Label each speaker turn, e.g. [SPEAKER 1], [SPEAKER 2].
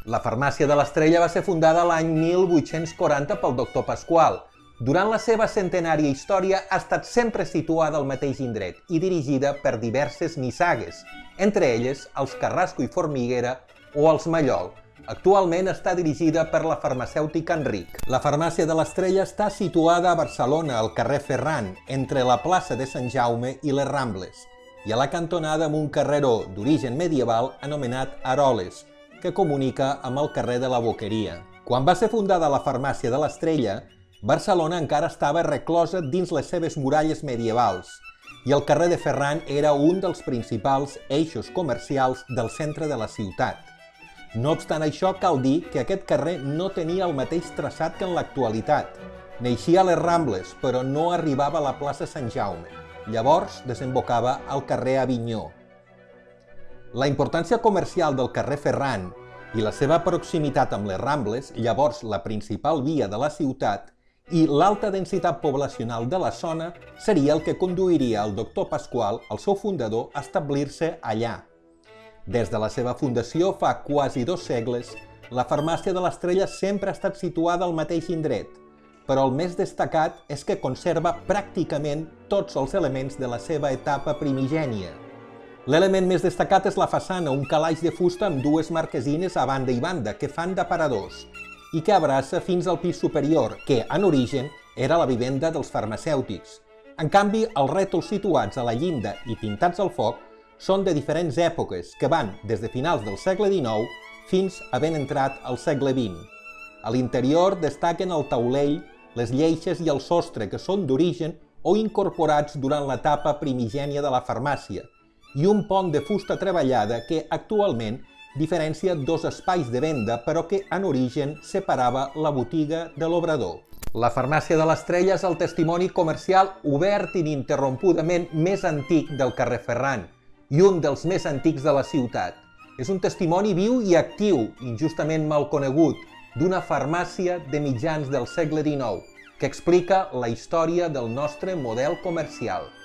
[SPEAKER 1] La farmàcia de l'Estrella va ser fundada l'any 1840 pel doctor Pasqual. Durant la seva centenària història ha estat sempre situada al mateix indret i dirigida per diverses nissagues, entre elles els Carrasco i Formiguera o els Mallol. Actualment està dirigida per la farmacèutica Enric. La farmàcia de l'Estrella està situada a Barcelona, al carrer Ferran, entre la plaça de Sant Jaume i les Rambles, i a la cantonada amb un carreró d'origen medieval anomenat Aroles, que comunica amb el carrer de la Boqueria. Quan va ser fundada la farmàcia de l'Estrella, Barcelona encara estava reclosa dins les seves muralles medievals i el carrer de Ferran era un dels principals eixos comercials del centre de la ciutat. No obstant això, cal dir que aquest carrer no tenia el mateix traçat que en l'actualitat. Neixia a les Rambles, però no arribava a la plaça Sant Jaume. Llavors desembocava al carrer Avinyó. La importància comercial del carrer Ferran i la seva proximitat amb les Rambles, llavors la principal via de la ciutat, i l'alta densitat poblacional de la zona seria el que conduiria el doctor Pasqual, el seu fundador, a establir-se allà. Des de la seva fundació, fa quasi 2 segles, la farmàcia de l'Estrella sempre ha estat situada al mateix indret, però el més destacat és que conserva pràcticament tots els elements de la seva etapa primigènia. L'element més destacat és la façana, un calaix de fusta amb 2 marquesines a banda i banda que fan d'aparadors, i que abraça fins al pis superior, que, en origen, era la vivenda dels farmacèutics. En canvi, els rètols situats a la llinda i pintats al foc són de diferents èpoques, que van des de finals del segle XIX fins a ben entrat al segle XX. A l'interior destaquen el taulell, les lleixes i el sostre, que són d'origen o incorporats durant l'etapa primigènia de la farmàcia, i un pont de fusta treballada que, actualment, diferencia 2 espais de venda, però que en origen separava la botiga de l'obrador. La farmàcia de l'Estrella és el testimoni comercial obert ininterrompudament més antic del carrer Ferran i un dels més antics de la ciutat. És un testimoni viu i actiu, injustament mal conegut, d'una farmàcia de mitjans del segle XIX, que explica la història del nostre model comercial.